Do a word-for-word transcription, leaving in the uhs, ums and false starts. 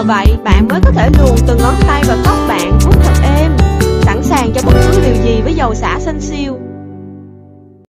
Nhờ vậy, bạn mới có thể luồn từng ngón tay vào tóc bạn vuốt thật êm, sẵn sàng cho bất cứ điều gì với dầu xả Sunsilk.